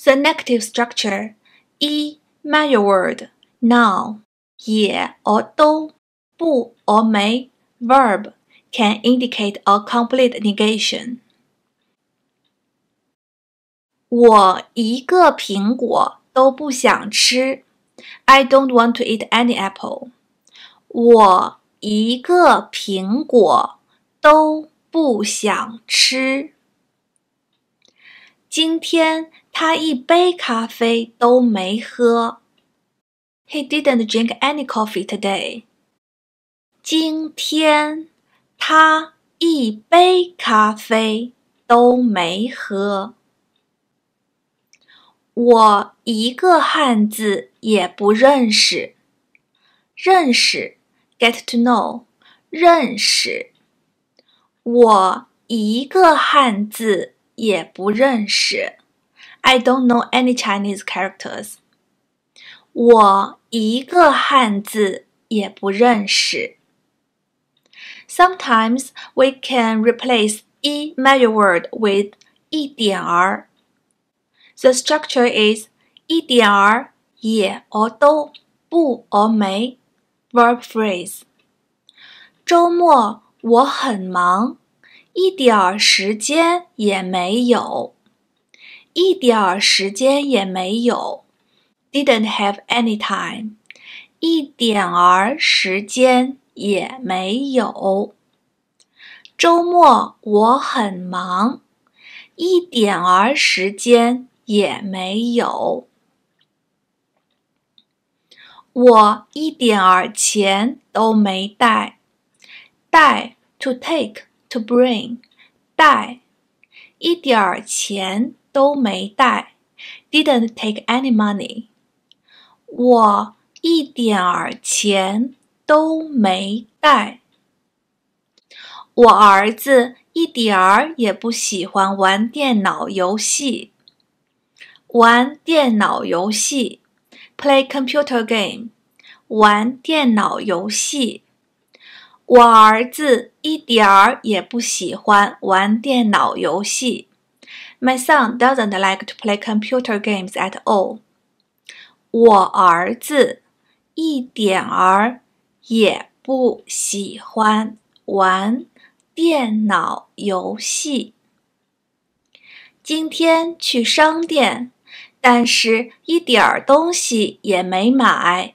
The negative structure 一 measure word noun 也 or 都不 or 没 verb can indicate a complete negation. 我一个苹果都不想吃 I don't want to eat any apple. 我一个苹果都不想吃。今天他一杯咖啡都没喝。He didn't drink any coffee today. 今天他一杯咖啡都没喝。我一个汉字也不认识。认识 get to know 认识。我一个汉字也不认识。I don't know any Chinese characters. 我一个汉字也不认识。Sometimes we can replace 一 measure word with 一点儿。The structure is 一点儿也 or 都不 or 没 verb phrase. 周末我很忙，一点时间也没有。一点时间也没有 didn't have any time. 一点时间也没有。周末我很忙，一点时间也没有。我一点钱都没带。带 to take, to bring 带一点钱都没带 didn't take any money. 我一点钱都没带。我儿子一点也不喜欢玩电脑游戏。玩电脑游戏 play computer game 玩电脑游戏。我儿子一点也不喜欢玩电脑游戏。My son doesn't like to play computer games at all. 我儿子一点也不喜欢玩电脑游戏。今天去商店，但是一点东西也没买。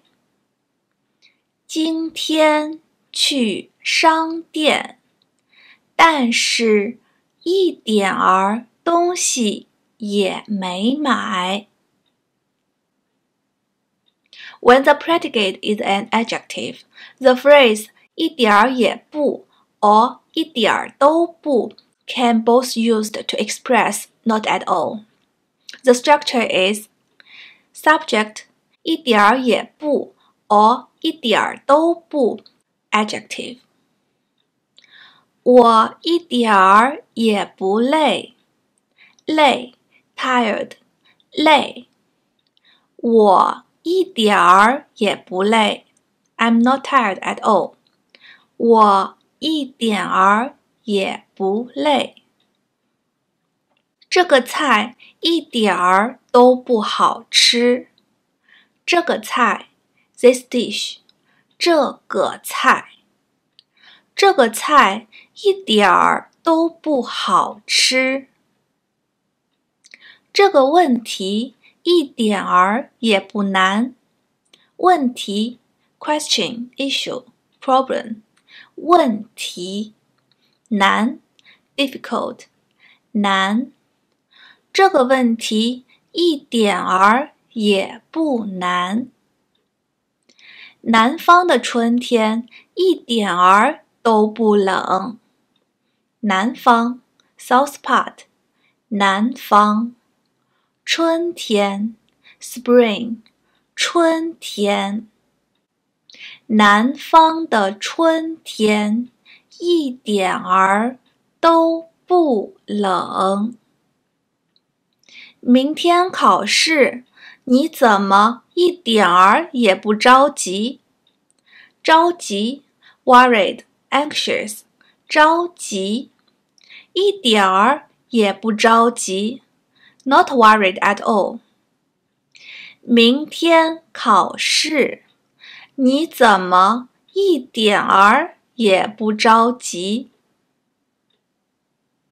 今天去商店，但是一点东西也没买。When the predicate is an adjective, the phrase 一点也不 or 一点都不 can both used to express not at all. The structure is subject 一点也不 or 一点都不 adjective. 我一点也不累。累 tired 累。我一点也不累。I'm not tired at all. 我一点也不累。这个菜一点都不好吃。这个菜 this dish 这个菜。这个菜一点都不好吃。这个问题一点也不难。问题 question, issue, problem 问题。难 difficult 难。这个问题一点也不难。南方的春天一点都不冷。南方 South part 南方。春天 Spring 春天。南方的春天一点都不冷。明天考试，你怎么一点也不着急？着急 worried, anxious 着急。一点也不着急 not worried at all. 明天考试，你怎么一点儿也不着急